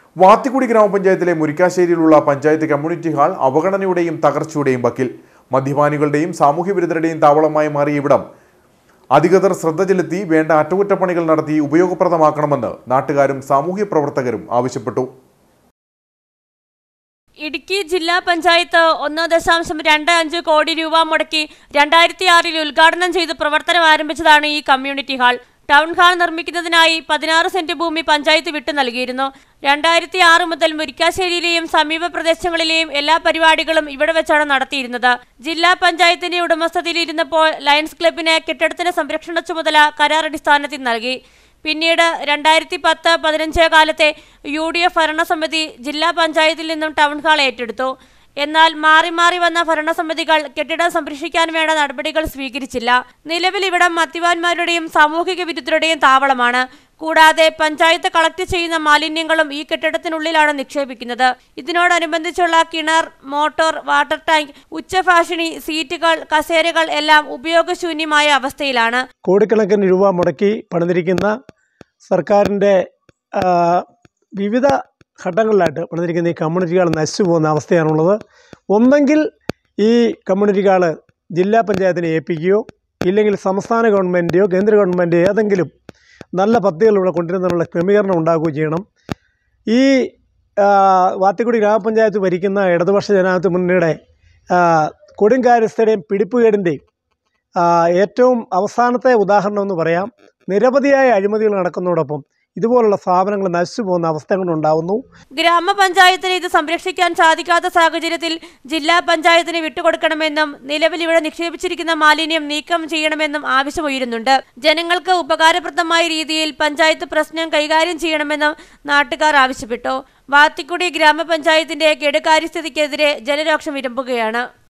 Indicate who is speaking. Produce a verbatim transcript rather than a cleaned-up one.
Speaker 1: വാത്തിക്കുടി ഗ്രാമപഞ്ചായത്തിലെ മുരിക്കാശ്ശേരിയിലുള്ള panchayat community hall അവഗണനയുടെയും തകർച്ചയുടെയും വക്കിൽ. മദ്യപാനികളുടെയും സാമൂഹ്യ വിരുദ്ധരുടെയും താവളമായി മാറിയ ഇവിടം അധികൃതർ ശ്രദ്ധ ചെലുത്തി വേണ്ട അറ്റകുറ്റപ്പണികൾ നടത്തി ഉപയോഗപ്രദമാക്കണമെന്ന് നാട്ടുകാരും സാമൂഹ്യ പ്രവർത്തകരും ആവശ്യപ്പെട്ടു.
Speaker 2: ഇടുക്കി ജില്ലാ പഞ്ചായത്ത് ഒന്ന് ദശാംശം രണ്ട് അഞ്ച് കോടി രൂപ മുടക്കി രണ്ടായിരത്തി ആറിൽ ഉദ്ഘാടനം ചെയ്ത് പ്രവർത്തനം ആരംഭിച്ചതാണ് ഈ കമ്മ്യൂണിറ്റി ഹാൾ. ടൗൺ ഹാൾ നിർമ്മിക്കുന്നതിനായി പതിനാറ് സെന്റ് ഭൂമി പഞ്ചായത്ത് വിട്ടു നൽകിയിരുന്നു. രണ്ടായിരത്തി ആറ് മുതൽ മുരിക്കാശ്ശേരിയിലെയും സമീപ പ്രദേശങ്ങളിലെയും എല്ലാ പരിപാടികളും ഇവിടെ വെച്ചാണ് നടത്തിയിരുന്നത്. ജില്ലാ പഞ്ചായത്തിന്റെ ഉടമസ്ഥതയിലിരുന്നപ്പോൾ ലയൺസ് ക്ലബിന് കെട്ടിടത്തിന്റെ സംരക്ഷണ ചുമതല കരാർ അടിസ്ഥാനത്തിൽ നൽകി. പിന്നീട് രണ്ടായിരത്തി പത്ത് പതിനഞ്ച് കാലത്തെ യു ഡി എഫ് ഭരണസമിതി ജില്ലാ പഞ്ചായത്തിൽ നിന്നും ടൗൺ ഹാൾ ഏറ്റെടുത്തു. എന്നാൽ മാറി മാറി വന്ന ഭരണസമിതികൾ കെട്ടിടം സംരക്ഷിക്കാൻ വേണ്ട നടപടികൾ സ്വീകരിച്ചില്ല. നിലവിൽ ഇവിടം മദ്യപാന്മാരുടെയും സാമൂഹിക വിരുദ്ധരുടെയും താവളമാണ്. കൂടാതെ പഞ്ചായത്ത് കളക്ട് ചെയ്യുന്ന മാലിന്യങ്ങളും ഈ കെട്ടിടത്തിനുള്ളിലാണ് നിക്ഷേപിക്കുന്നത്. ഇതിനോടനുബന്ധിച്ചുള്ള കിണർ, മോട്ടോർ, വാട്ടർ ടാങ്ക്, ഉച്ചഭാഷിണി, സീറ്റുകൾ, കസേരകൾ എല്ലാം ഉപയോഗശൂന്യമായ അവസ്ഥയിലാണ്.
Speaker 3: കോടിക്കണക്കിന് രൂപ മുടക്കി പണിതിരിക്കുന്ന സർക്കാരിൻ്റെ വിവിധ ഘട്ടങ്ങളിലായിട്ട് പണിതിരിക്കുന്ന ഈ കമ്മ്യൂണിറ്റി ഹാൾ നശിച്ചു പോകുന്ന അവസ്ഥയാണുള്ളത്. ഒന്നെങ്കിൽ ഈ കമ്മ്യൂണിറ്റി ഹാൾ ജില്ലാ പഞ്ചായത്തിനെ ഏൽപ്പിക്കുകയോ ഇല്ലെങ്കിൽ സംസ്ഥാന ഗവൺമെൻറ്റെയോ കേന്ദ്ര ഗവൺമെൻറ് ഏതെങ്കിലും നല്ല പദ്ധതികൾ ഇവിടെ കൊണ്ടുവരുന്നതിനുള്ള ക്രമീകരണം ഉണ്ടാക്കുകയോ ചെയ്യണം. ഈ വാത്തിക്കുടി ഗ്രാമപഞ്ചായത്ത് ഭരിക്കുന്ന ഇടതുപക്ഷ ജനാധിപത്യ മുന്നണിയുടെ കൊടുങ്കാര്യസ്ഥയുടെയും പിടിപ്പുകേടിൻ്റെയും ഏറ്റവും അവസാനത്തെ ഉദാഹരണം എന്ന് പറയാം. നിരവധിയായ അഴിമതികൾ നടക്കുന്നതോടൊപ്പം ഇതുപോലുള്ള സ്ഥാപനങ്ങൾ നശിച്ചു പോകുന്ന അവസ്ഥകളുണ്ടാവുന്നു.
Speaker 2: ഗ്രാമപഞ്ചായത്തിന് ഇത് സംരക്ഷിക്കാൻ സാധിക്കാത്ത സാഹചര്യത്തിൽ ജില്ലാ പഞ്ചായത്തിന് വിട്ടുകൊടുക്കണമെന്നും നിലവിൽ ഇവിടെ നിക്ഷേപിച്ചിരിക്കുന്ന മാലിന്യം നീക്കം ചെയ്യണമെന്നും ആവശ്യമുയരുന്നുണ്ട്. ജനങ്ങൾക്ക് ഉപകാരപ്രദമായ രീതിയിൽ പഞ്ചായത്ത് പ്രശ്നം കൈകാര്യം ചെയ്യണമെന്നും നാട്ടുകാർ ആവശ്യപ്പെട്ടു. വാത്തിക്കുടി ഗ്രാമപഞ്ചായത്തിന്റെ കെടുകാര്യസ്ഥിതിക്കെതിരെ ജനരോക്ഷം ഇരമ്പുകയാണ്.